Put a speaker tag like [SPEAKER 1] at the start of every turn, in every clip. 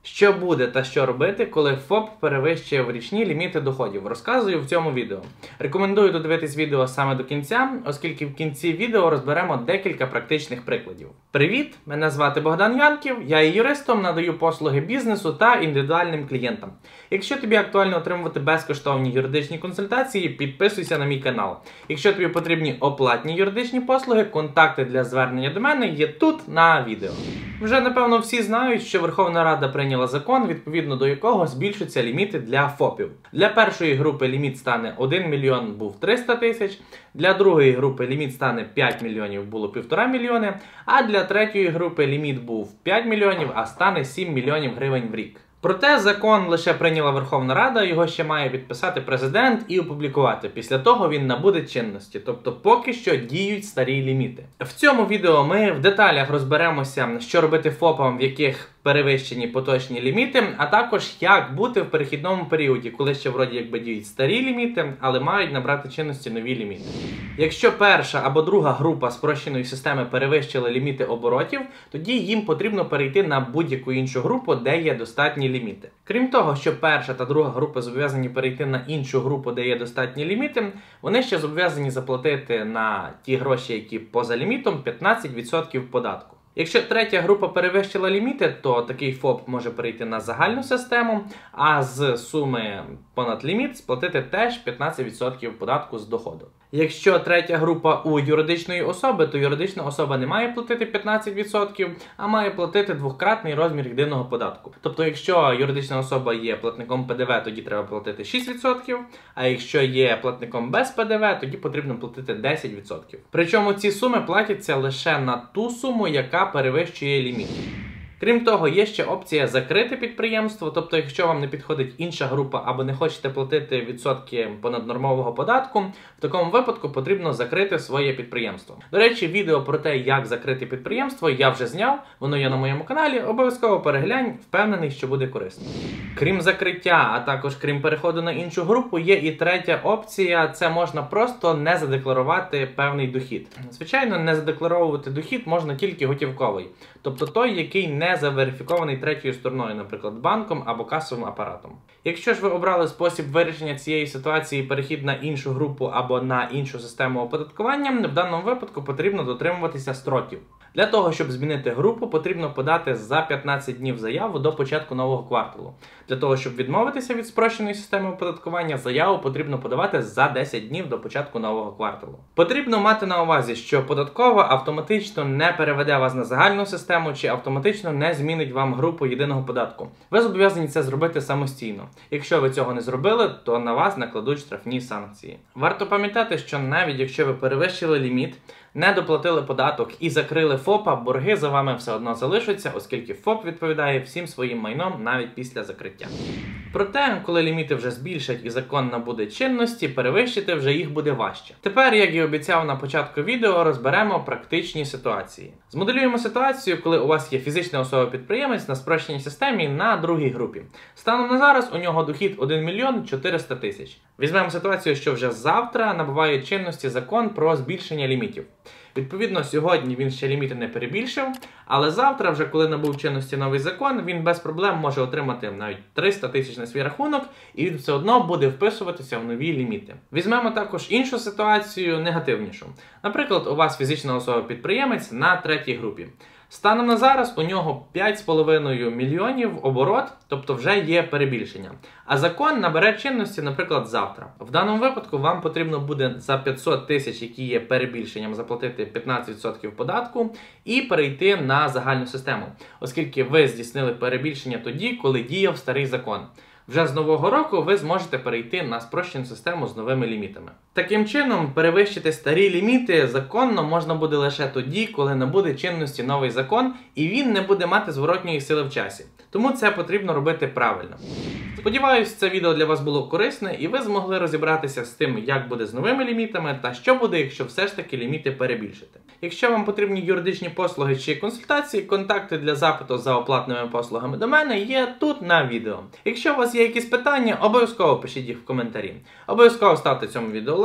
[SPEAKER 1] Що буде та що робити, коли ФОП перевищує в річні ліміти доходів? Розказую в цьому відео. Рекомендую додивитись відео саме до кінця, оскільки в кінці відео розберемо декілька практичних прикладів. Привіт! Мене звати Богдан Янків, я є юристом, надаю послуги бізнесу та індивідуальним клієнтам. Якщо тобі актуально отримувати безкоштовні юридичні консультації, підписуйся на мій канал. Якщо тобі потрібні оплатні юридичні послуги, контакти для звернення до мене є тут на відео. Вже, напевно, всі знають, що Верховна Рада прийняла закон, відповідно до якого збільшуються ліміти для ФОПів. Для першої групи ліміт стане 1 мільйон, був 300 тисяч, для другої групи ліміт стане 5 мільйонів, було 1,5 мільйони, а для третьої групи ліміт був 5 мільйонів, а стане 7 мільйонів гривень в рік. Проте закон лише прийняла Верховна Рада, його ще має підписати президент і опублікувати. Після того він набуде чинності, тобто поки що діють старі ліміти. В цьому відео ми в деталях розберемося, що робити ФОПам, в яких перевищені поточні ліміти, а також як бути в перехідному періоді, коли ще вроді якби діють старі ліміти, але мають набрати чинності нові ліміти. Якщо перша або друга група спрощеної системи перевищила ліміти оборотів, тоді їм потрібно перейти на будь-яку іншу групу, де є достатні ліміти. Крім того, що перша та друга групи зобов'язані перейти на іншу групу, де є достатні ліміти, вони ще зобов'язані заплатити на ті гроші, які поза лімітом, 15% податку. Якщо третя група перевищила ліміти, то такий ФОП може перейти на загальну систему, а з суми понад ліміт сплатити теж 15% податку з доходу. Якщо третя група у юридичної особи, то юридична особа не має платити 15%, а має платити двократний розмір єдиного податку. Тобто, якщо юридична особа є платником ПДВ, тоді треба платити 6%, а якщо є платником без ПДВ, тоді потрібно платити 10%. Причому ці суми платяться лише на ту суму, яка перевищує ліміт. Крім того, є ще опція закрити підприємство, тобто якщо вам не підходить інша група або не хочете платити відсотки понаднормового податку, в такому випадку потрібно закрити своє підприємство. До речі, відео про те, як закрити підприємство, я вже зняв, воно є на моєму каналі, обов'язково переглянь, впевнений, що буде корисно. Крім закриття, а також крім переходу на іншу групу, є і третя опція, це можна просто не задекларувати певний дохід. Звичайно, не задекларовувати дохід можна тільки готівковий, тобто той, який не заверифікований третьою стороною, наприклад, банком або касовим апаратом. Якщо ж ви обрали спосіб вирішення цієї ситуації, перехід на іншу групу або на іншу систему оподаткування, в даному випадку потрібно дотримуватися строків. Для того, щоб змінити групу, потрібно подати за 15 днів заяву до початку нового кварталу. Для того, щоб відмовитися від спрощеної системи оподаткування, заяву потрібно подавати за 10 днів до початку нового кварталу. Потрібно мати на увазі, що податкова автоматично не переведе вас на загальну систему чи автоматично не змінить вам групу єдиного податку. Ви зобов'язані це зробити самостійно. Якщо ви цього не зробили, то на вас накладуть штрафні санкції. Варто пам'ятати, що навіть якщо ви перевищили ліміт, не доплатили податок і закрили ФОПа, борги за вами все одно залишаться, оскільки ФОП відповідає всім своїм майном навіть після закриття. Проте, коли ліміти вже збільшать і закон набуде чинності, перевищити вже їх буде важче. Тепер, як і обіцяв на початку відео, розберемо практичні ситуації. Змоделюємо ситуацію, коли у вас є фізична особа-підприємець на спрощеній системі на другій групі. Станом на зараз у нього дохід 1 мільйон 400 тисяч. Візьмемо ситуацію, що вже завтра набуває чинності закон про збільшення лімітів. Відповідно, сьогодні він ще ліміти не перебільшив, але завтра, вже коли набув чинності новий закон, він без проблем може отримати навіть 300 тисяч на свій рахунок, і він все одно буде вписуватися в нові ліміти. Візьмемо також іншу ситуацію, негативнішу. Наприклад, у вас фізична особа-підприємець на третій групі. Станом на зараз у нього 5,5 мільйонів оборот, тобто вже є перебільшення. А закон набере чинності, наприклад, завтра. В даному випадку вам потрібно буде за 500 тисяч, які є перебільшенням, заплатити 15% податку і перейти на загальну систему, оскільки ви здійснили перебільшення тоді, коли діяв старий закон. Вже з нового року ви зможете перейти на спрощену систему з новими лімітами. Таким чином, перевищити старі ліміти законно можна буде лише тоді, коли набуде чинності новий закон і він не буде мати зворотньої сили в часі. Тому це потрібно робити правильно. Сподіваюсь, це відео для вас було корисне і ви змогли розібратися з тим, як буде з новими лімітами та що буде, якщо все ж таки ліміти перебільшити. Якщо вам потрібні юридичні послуги чи консультації, контакти для запиту за оплатними послугами до мене є тут на відео. Якщо у вас є якісь питання, обов'язково пишіть їх в коментарі. Обов'язково ставте цьому відео лайк,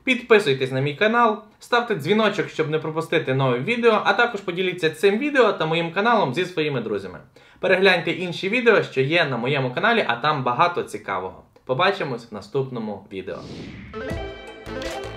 [SPEAKER 1] Підписуйтесь на мій канал, ставте дзвіночок, щоб не пропустити нові відео, а також поділіться цим відео та моїм каналом зі своїми друзями. Перегляньте інші відео, що є на моєму каналі, а там багато цікавого. Побачимось в наступному відео.